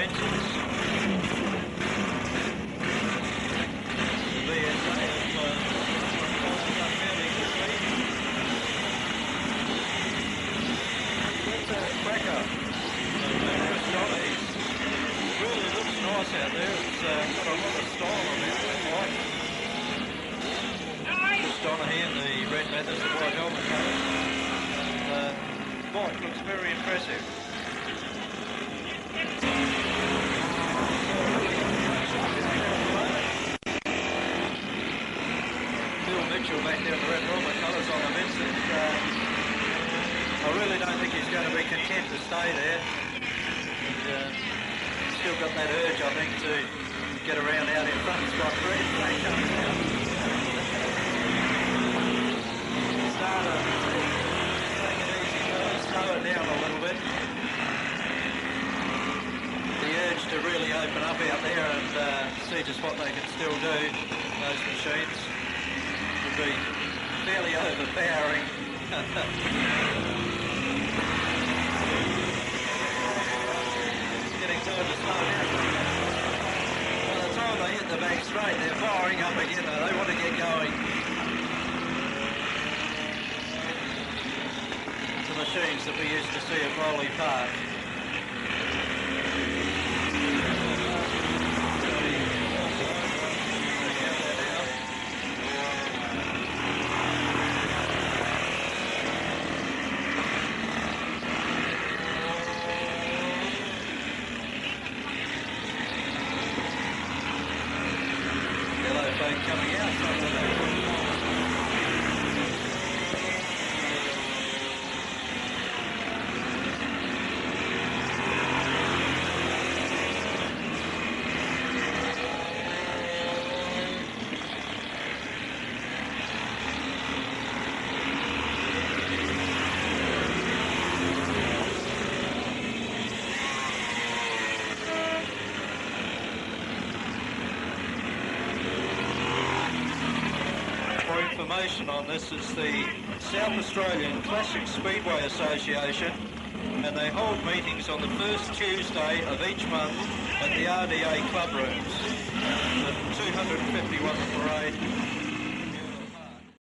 fences. The VSA have fairly quickly. That's a cracker. Really looks nice out there. It's got a lot of style on it. Just Donahue in the red leathers, the white helmet colours. Bike looks very impressive. Bill Mitchell back there in the red helmet colours on the Vincent. I really don't think he's going to be content to stay there. He's still got that urge, I think, to get around out in front. Spot 3, flag comes out. Starter, take it easy, slow it down a little bit. The urge to really open up out there and see just what they can still do, those machines, would be fairly overpowering. Getting time to slow down. By the time they hit the back straight, they're firing up again though. They want to get going. The machines that we used to see at Rowley Park. Coming out. Information on this is the South Australian Classic Speedway Association, and they hold meetings on the first Tuesday of each month at the RDA club rooms. The 251 parade